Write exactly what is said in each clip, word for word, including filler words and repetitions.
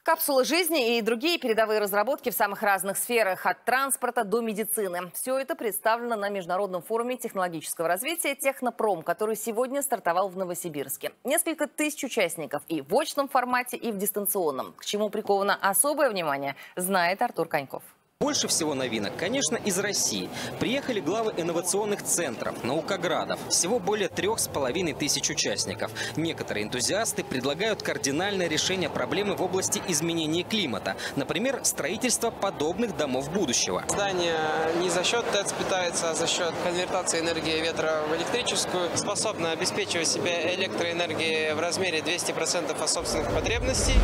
Капсулы жизни и другие передовые разработки в самых разных сферах, от транспорта до медицины. Все это представлено на Международном форуме технологического развития «Технопром», который сегодня стартовал в Новосибирске. Несколько тысяч участников и в очном формате, и в дистанционном. К чему приковано особое внимание, знает Артур Коньков. Больше всего новинок, конечно, из России. Приехали главы инновационных центров, наукоградов. Всего более трех с половиной тысяч участников. Некоторые энтузиасты предлагают кардинальное решение проблемы в области изменения климата. Например, строительство подобных домов будущего. Здание не за счет ТЭЦ питается, а за счет конвертации энергии ветра в электрическую. Способно обеспечивать себя электроэнергией в размере двухсот процентов от собственных потребностей.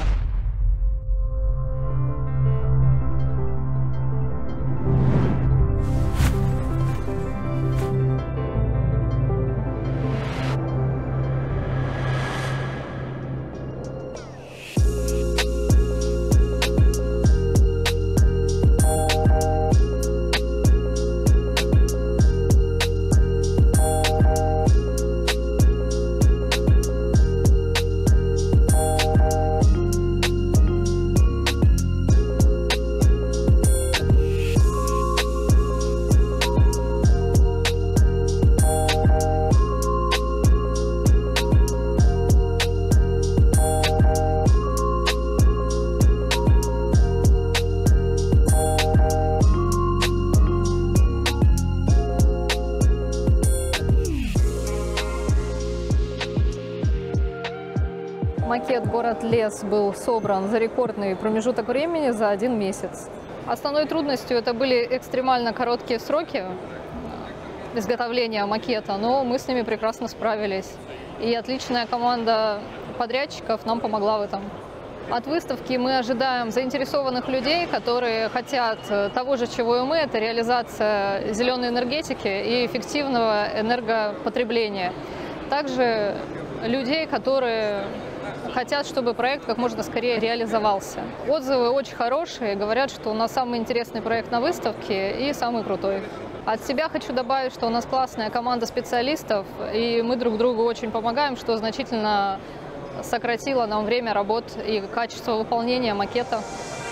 Макет «Город-лес» был собран за рекордный промежуток времени, за один месяц. Основной трудностью это были экстремально короткие сроки изготовления макета, но мы с ними прекрасно справились. И отличная команда подрядчиков нам помогла в этом. От выставки мы ожидаем заинтересованных людей, которые хотят того же, чего и мы. Это реализация зеленой энергетики и эффективного энергопотребления. Также людей, которые хотят, чтобы проект как можно скорее реализовался. Отзывы очень хорошие, говорят, что у нас самый интересный проект на выставке и самый крутой. От себя хочу добавить, что у нас классная команда специалистов, и мы друг другу очень помогаем, что значительно сократило нам время работ и качество выполнения макета.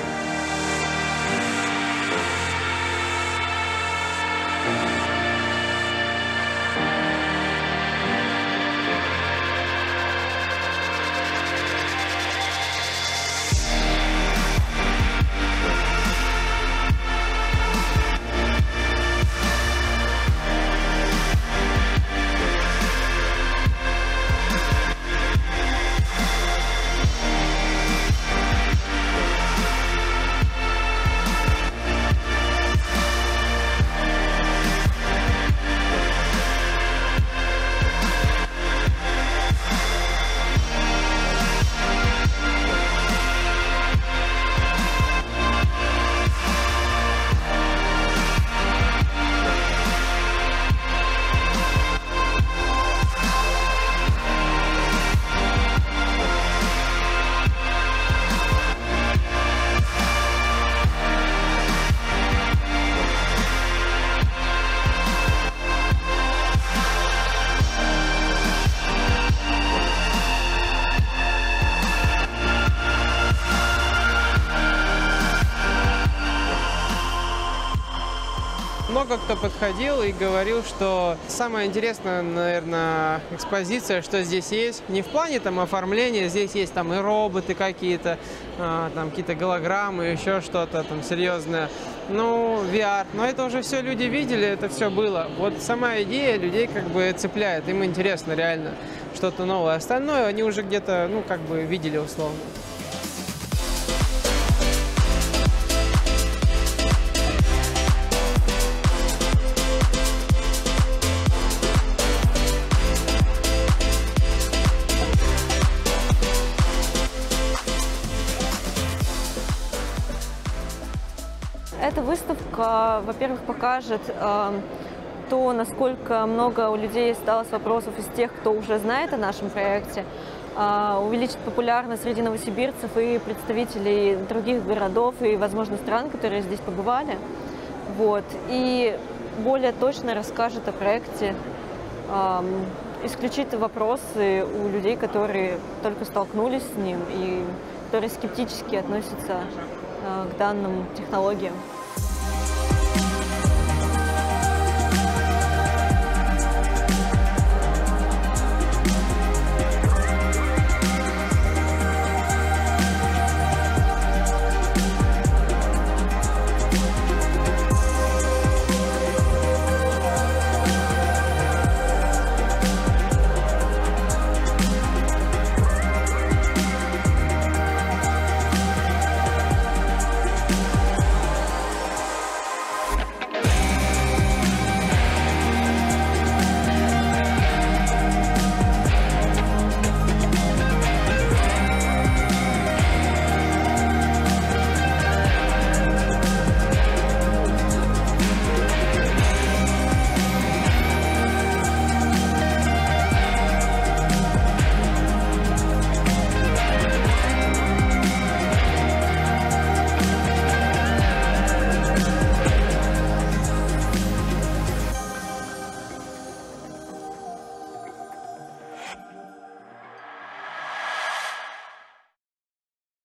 Много кто подходил и говорил, что самая интересная, наверное, экспозиция, что здесь есть, не в плане там оформления, здесь есть там и роботы какие-то, а, там какие-то голограммы, еще что-то там серьезное, ну, ви ар. Но это уже все люди видели, это все было. Вот сама идея людей как бы цепляет, им интересно реально что-то новое. Остальное они уже где-то, ну, как бы видели условно. Эта выставка, во-первых, покажет э, то, насколько много у людей осталось вопросов из тех, кто уже знает о нашем проекте, э, увеличит популярность среди новосибирцев и представителей других городов и, возможно, стран, которые здесь побывали. Вот. И более точно расскажет о проекте, э, исключит вопросы у людей, которые только столкнулись с ним и которые скептически относятся к данным технологиям.